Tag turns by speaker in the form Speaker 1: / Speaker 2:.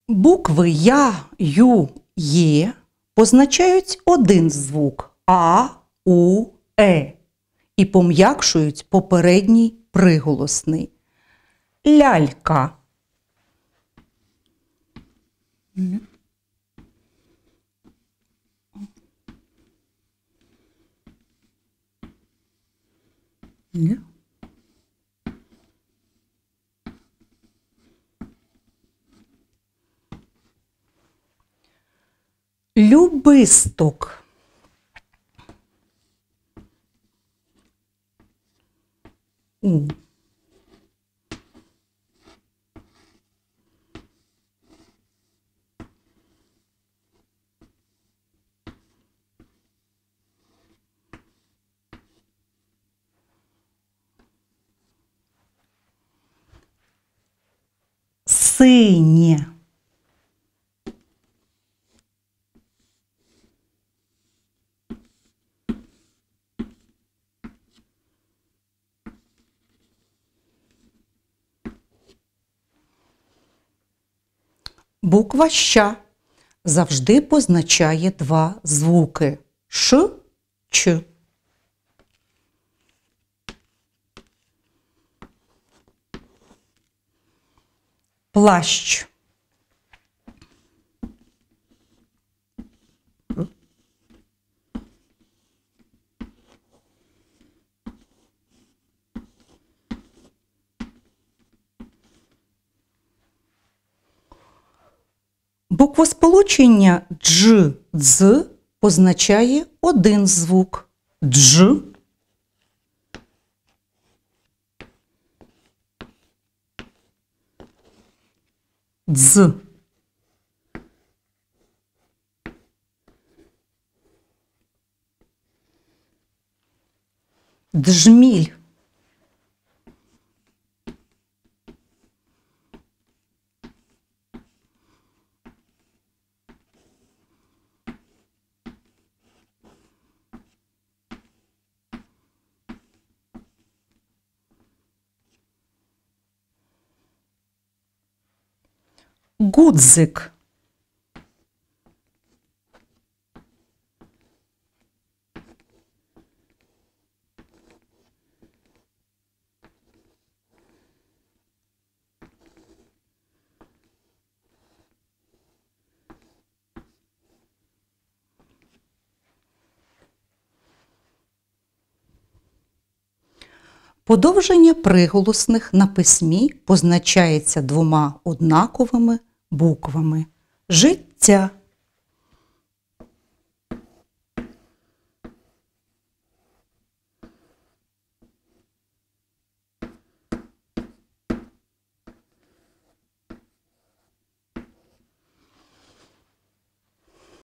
Speaker 1: Букви Я, Ю, Є позначають один звук А, У, Е і пом'якшують попередній приголосний. Лялька. Любисток. У. Синє. Буква Щ завжди позначає два звуки Ш, Ч. Плащ. Буквосполучення дж, дз позначає один звук дж. Дз. Джміль. Гудзик. Подовження приголосних на письмі позначається двома однаковими буквами – життя.